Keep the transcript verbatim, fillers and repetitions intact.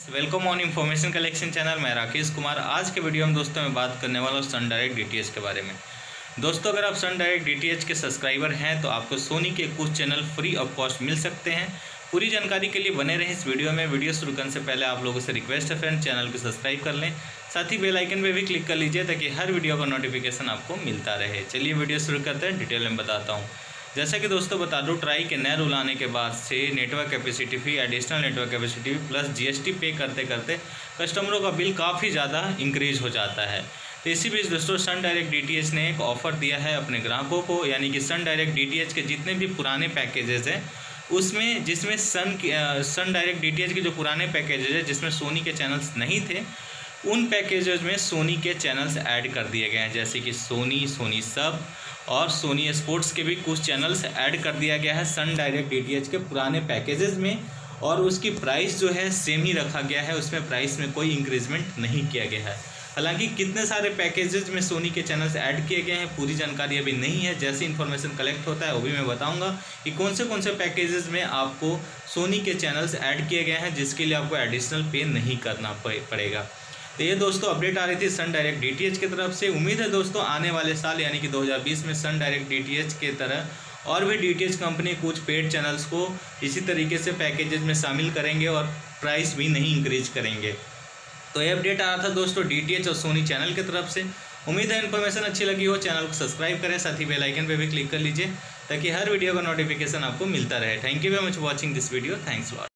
Welcome on information collection channel. मैं राकेश कुमार। आज के वीडियो में दोस्तों मैं बात करने वाला हूँ सन डायरेक्ट डीटीएच के बारे में। दोस्तों अगर आप सन डायरेक्ट डीटीएच के सब्सक्राइबर हैं तो आपको सोनी के कुछ चैनल फ्री ऑफ कॉस्ट मिल सकते हैं। पूरी जानकारी के लिए बने रहें इस वीडियो में। वीडियो शुरू करने से पहले आप लोगों से रिक्वेस्ट है फ्रेंड, चैनल को सब्सक्राइब कर लें, साथ ही बेल आइकन पे भी क्लिक कर लीजिए ताकि हर वीडियो का नोटिफिकेशन आपको मिलता रहे। चलिए वीडियो शुरू करते हैं, डिटेल में बताता हूँ। जैसा कि दोस्तों बता दूं, ट्राई के नए रूल आने के बाद से network capacity fee, additional network capacity plus GST pay करते करते कस्टमरों का बिल काफ़ी ज़्यादा इंक्रीज हो जाता है। तो इसी बीच दोस्तों सन डायरेक्ट डीटीएच ने एक ऑफ़र दिया है अपने ग्राहकों को, यानी कि सन डायरेक्ट डीटीएच के जितने भी पुराने पैकेजेस हैं उसमें, जिसमें सन सन डायरेक्ट डीटीएच के जो पुराने पैकेजेस हैं जिसमें सोनी के चैनल्स नहीं थे, उन पैकेजेस में सोनी के चैनल्स ऐड कर दिए गए हैं। जैसे कि सोनी, सोनी सब और सोनी स्पोर्ट्स के भी कुछ चैनल्स ऐड कर दिया गया है सन डायरेक्ट डीटीएच के पुराने पैकेजेस में, और उसकी प्राइस जो है सेम ही रखा गया है। उसमें प्राइस में कोई इंक्रीजमेंट नहीं किया गया है। हालांकि कितने सारे पैकेजेस में सोनी के चैनल्स ऐड किए गए हैं पूरी जानकारी अभी नहीं है। जैसे इन्फॉर्मेशन कलेक्ट होता है वो भी मैं बताऊंगा कि कौन से कौन से पैकेजेस में आपको सोनी के चैनल्स ऐड किए गए हैं जिसके लिए आपको एडिशनल पे नहीं करना पड़ेगा। तो ये दोस्तों अपडेट आ रही थी सन डायरेक्ट डीटीएच की तरफ से। उम्मीद है दोस्तों आने वाले साल यानी कि दो हज़ार बीस में सन डायरेक्ट डीटीएच के तरह और भी डीटीएच कंपनी कुछ पेड चैनल्स को इसी तरीके से पैकेजेस में शामिल करेंगे और प्राइस भी नहीं इंक्रीज करेंगे। तो ये अपडेट आ रहा था दोस्तों डीटीएच और सोनी चैनल की तरफ से। उम्मीद है इन्फॉर्मेशन अच्छी लगी हो। चैनल को सब्सक्राइब करें, साथ ही बेल आइकन पर भी क्लिक कर लीजिए ताकि हर वीडियो का नोटिफिकेशन आपको मिलता रहे। Thank you very much watching this video. Thanks lot.